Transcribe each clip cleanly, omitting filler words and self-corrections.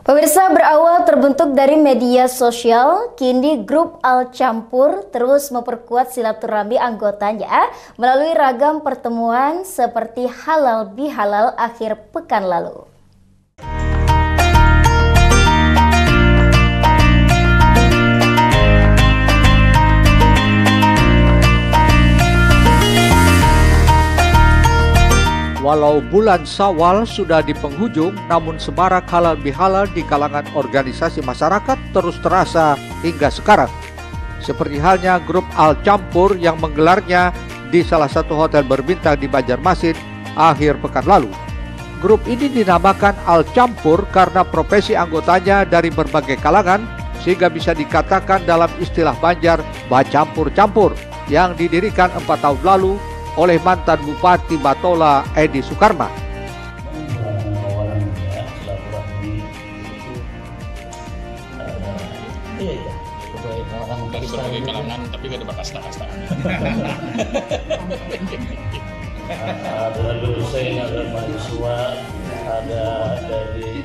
Pemirsa, berawal terbentuk dari media sosial, kini grup Al Campur terus memperkuat silaturahmi anggotanya melalui ragam pertemuan seperti halal bihalal akhir pekan lalu. Walau bulan Syawal sudah di penghujung, namun semarak halal bihalal di kalangan organisasi masyarakat terus terasa hingga sekarang. Seperti halnya grup Al Campur yang menggelarnya di salah satu hotel berbintang di Banjarmasin akhir pekan lalu. Grup ini dinamakan Al Campur karena profesi anggotanya dari berbagai kalangan, sehingga bisa dikatakan dalam istilah Banjar bacampur-campur, yang didirikan 4 tahun lalu oleh mantan Bupati Batola Edi Sukarma. Dari berbagai kalangan, tapi gak ada kasta-kasta. Ada dosen, ada mahasiswa, ada dari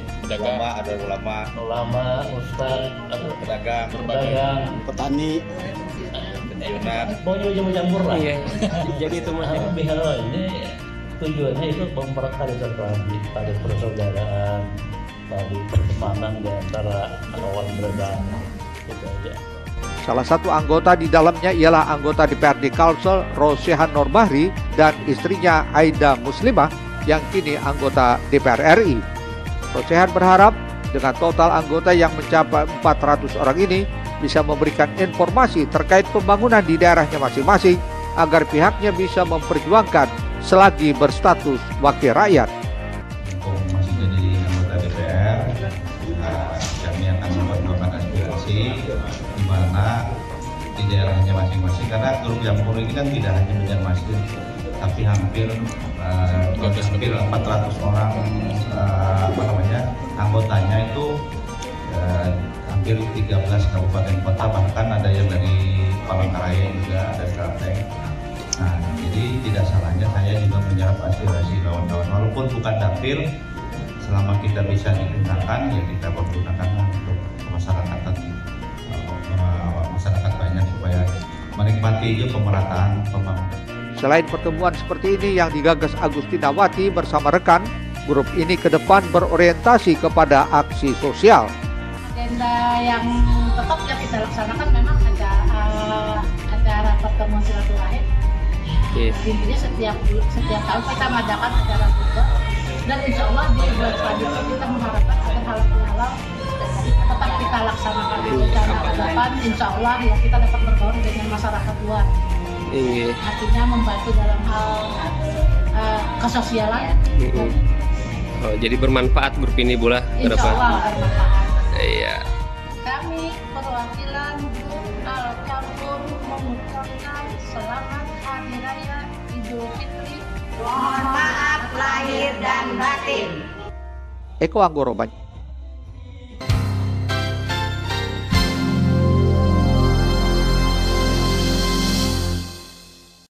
ulama, ustaz, pedagang, petani, pokoknya campur lah. Iya. Jadi itu halal bihalal ini tujuannya itu mempererat silaturahmi, tali persaudaraan, tali pertemanan di antara kawan beragama. Itu aja. Salah satu anggota di dalamnya ialah anggota DPRD Kalsel Rosehan Norbahri dan istrinya Aida Muslimah yang kini anggota DPR RI. Rosehan berharap dengan total anggota yang mencapai 400 orang ini bisa memberikan informasi terkait pembangunan di daerahnya masing-masing agar pihaknya bisa memperjuangkan selagi berstatus wakil rakyat. Masih jadi anggota DPR, kami akan memperjuangkan aspirasi di mana di daerahnya masing-masing, karena grup Campur ini kan tidak hanya Banjarmasin, tapi hampir 400 orang anggotanya itu hampir 13 kabupaten kota, bahkan ada yang dari Palangkaraya juga, ada Klaten. Nah, jadi tidak salahnya saya juga menyerap aspirasi kawan-kawan, walaupun bukan dapil, selama kita bisa digunakan ya kita pergunakan untuk masyarakat banyak supaya menikmati juga pemerataan pembangunan. Selain pertemuan seperti ini yang digagas Agustinawati bersama rekan, grup ini ke depan berorientasi kepada aksi sosial. Agenda yang tetap yang kita laksanakan memang acara pertemuan silaturahim. Intinya setiap tahun kita mengadakan acara juga, dan insya Allah di bulan selanjutnya kita mengharapkan agar halal bihalal tetap kita laksanakan rencana ke depan. Insya Allah ya kita dapat bergaul dengan masyarakat luar. Artinya membantu dalam hal kesosialan. Oh, jadi bermanfaat grup ini Bula ke Insya depan. Allah bermanfaat. Iya. Kami perwakilan grup Al Campur mengucapkan selamat Hari Raya Idul Fitri. Mohon maaf lahir dan batin. Eko Anggoro,